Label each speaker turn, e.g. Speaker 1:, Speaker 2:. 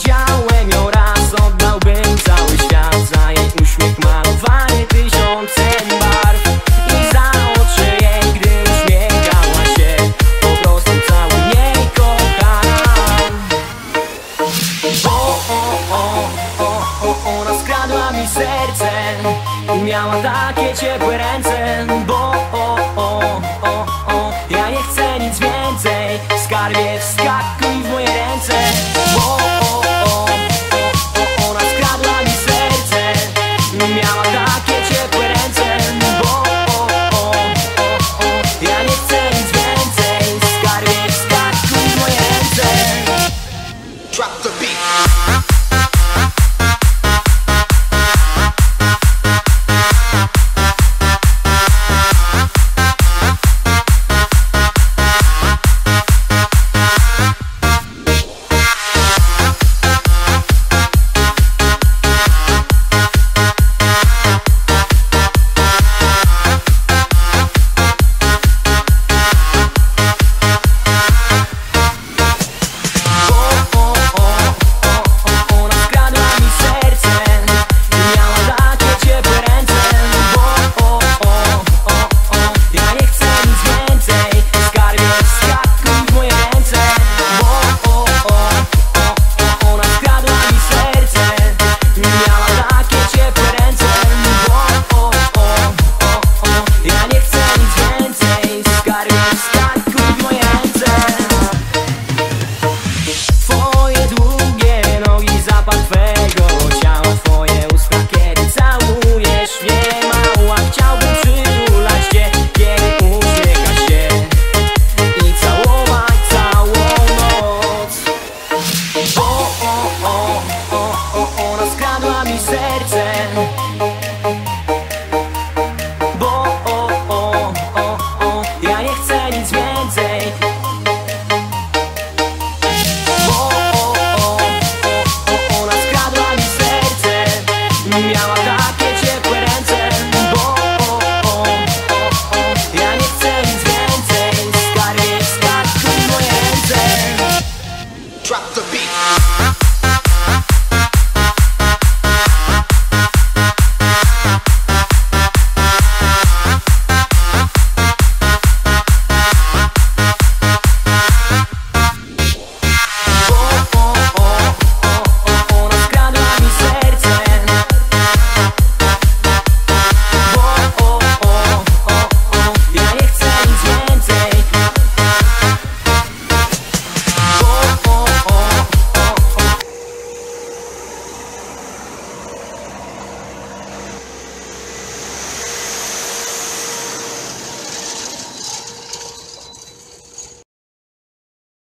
Speaker 1: widziałem ją raz, oddałbym cały świat za jej uśmiech malowany tysiącem barw i za oczy jej, gdy uśmiechała się. Po prostu cały jej kocham. Ona skradła mi serce i miała takie ciepłe ręce.